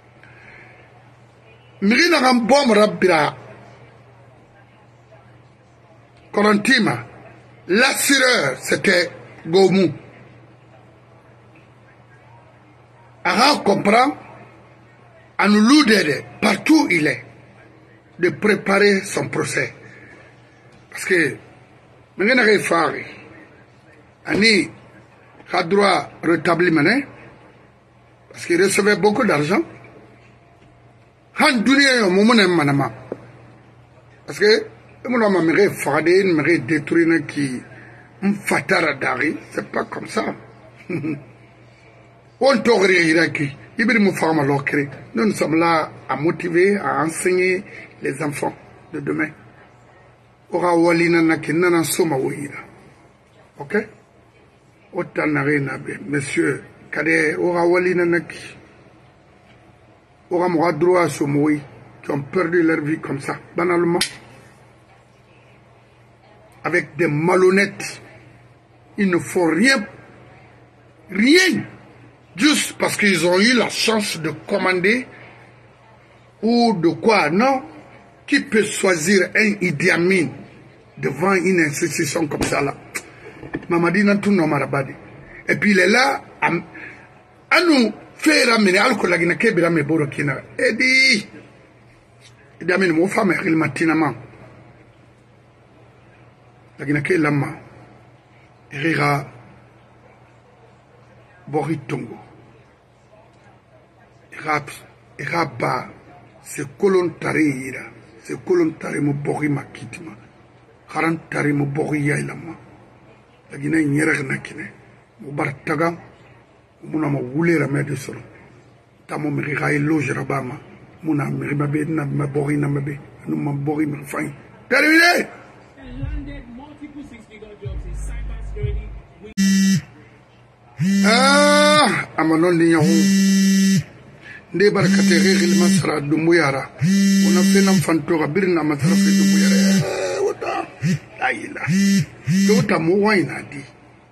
Speaker 1: Mirina Rambom Rabira, Korantima, l'assureur, c'était Gomou. Ara comprend, à nous l'ouder partout où il est, de préparer son procès. Parce que, maintenant, il faut Ani a droit rétabli maintenant, parce qu'il recevait beaucoup d'argent. Han dunia au moment manama. Parce que, mon homme m'a fait m'a détruire qui m'fatara dari, c'est pas comme ça. On t'aurait iraki. Nous nous sommes là à motiver, à enseigner les enfants de demain. Ora walina na kinana soma wira. Ok? Otanarena be, monsieur, kade ora walina naki. Ora moura droit à somoui, qui ont perdu leur vie comme ça, banalement. Avec des malhonnêtes. Ils ne font rien. Rien. Juste parce qu'ils ont eu la chance de commander ou de quoi, non? Qui peut choisir un Idi Amin devant une institution comme ça là? Mamadi n'a tout nommé Marabadi. Et puis il est là à, à nous faire ramener alcool la Guinée Kébira me borokina. Et dit, Idi Amin mon femme il matinama. La Guinée Kélama, Rira. Boritongo. Iraba, c'est colon tarira, c'est colon tarimo bori makitima. Haran tarimo bori yailama. La Guinée nyerek nakine. Mubartaga, muna ma wule la merde solo. Tamo mirirai loge rabama. Muna miribabe na ma bori na mabe. Nous ma bori me fain. Terminé! Ah, amanon ni yahu. Nde barakate régil masra dumuyara. On a fait n'enfantora birna masra fait dumuyara. Wota, aïla. Wota mouwaina di.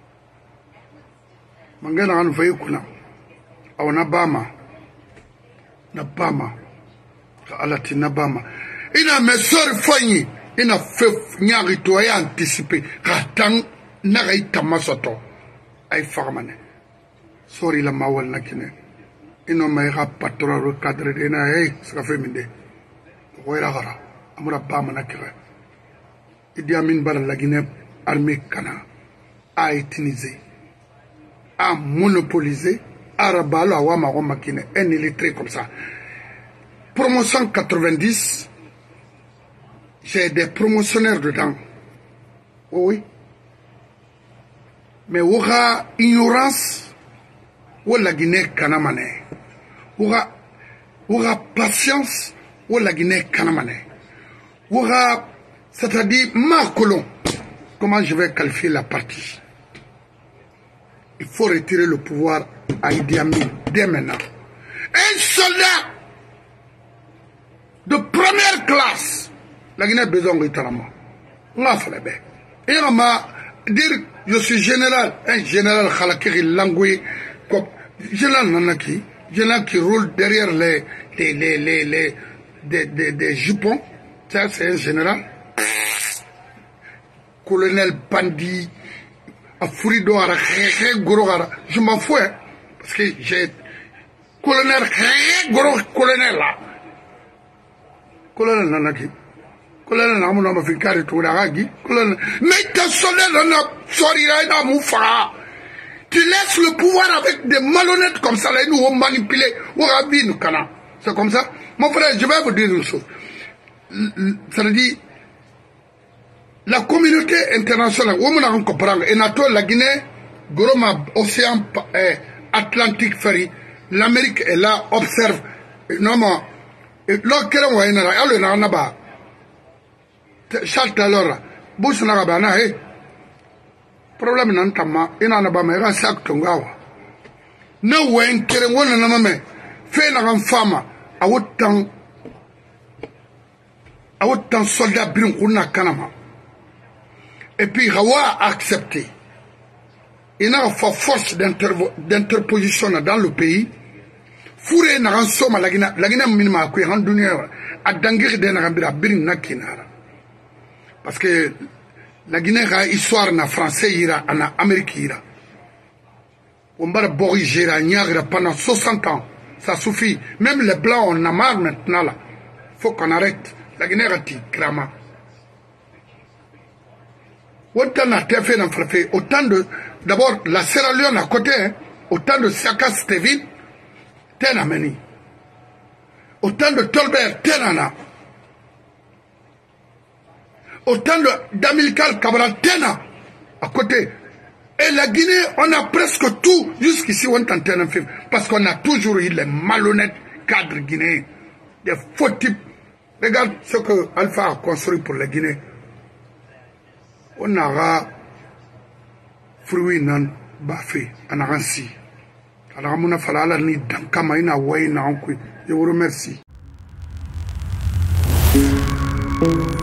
Speaker 1: Mangana anu fayukuna. Awana bama. Nabama. Alati nabama. Ina mesor fanyi. Ina fef nyari toya anticipé. Ratang nagaita masoto. Ay farmane. Sorry la mawal nakine. Ino may rapatro recadre de na hey ska feminde. Koira gara. Amura bama nakira. Idi Amin bara la Guinée armée kana a utilisé, a monopolisé, a rabalo a wama wama kine un illettré comme ça. Promotion quatre-vingt-dix, j'ai des promotionnaires dedans. Oui, mais aura ignorance ou la Guinée kanamane aura aura patience ou la Guinée kanamane aura, c'est-à-dire Marcolon. Comment je vais qualifier la partie? Il faut retirer le pouvoir à Idi Amin dès maintenant. Un soldat de première classe, la Guinée a besoin de Tarama. On a fait le bien. Et on m'a dit, je suis général, un général Khalakiri Langoui, général Nanaki, général qui roule derrière les, les, les, les, les des, des, des jupons. Ça, c'est un général. Colonel Bandi, Afurido, je m'en fous, hein, parce que j'ai colonel, gros colonel là. Colonel Nanaki. Colonel Namouna Fikari Touragi. Colonel. Mais ta soldat n'a sorira Moufa. Tu laisses le pouvoir avec des malhonnêtes comme ça, là, ils nous ont manipulé. C'est comme ça. Mon frère, je vais vous dire une chose. Ça veut dire, la communauté internationale, on comprend, et NATO, la Guinée, Goroma, Océan eh, Atlantique, Ferry, l'Amérique est là, observe. Normalement, l'occasion où il y a un naba, chaque alors, Bush Nagabana, eh, problème n'entama, il y a un naba, mais il y a un sac tongawa. No way, kere wona namame, fait la femme, à autant, à autant soldats brin kuna kanama. Et puis, Rawa a accepté. Il n'a pas force d'interposition dans le pays. Fouré n'a pas somme la Guinée, la Guinée minima a en dunia a dangir de n'a birin na kinara. Parce que la Guinée a histoire na français ira, na Amérique ira. On va boire gira niagra pendant soixante ans. Ça suffit. Même les blancs, on a marre maintenant là. Faut qu'on arrête. La Guinée a dit clairement. Autant de autant de d'abord la Sierra Leone à côté, hein, autant de Siaka Stevin, Tena Meni, autant de Tolbert, Tenana, autant de d'Amilcar Cabral, Tena à côté. Et la Guinée, on a presque tout, jusqu'ici on t'entend un film, parce qu'on a toujours eu les malhonnêtes cadres guinéens, des faux types. Regarde ce que Alpha a construit pour la Guinée. On aura fruit nan bafé en aransi. Alors on a fallu la ni dankama ina way na onkui. Je vous remercie.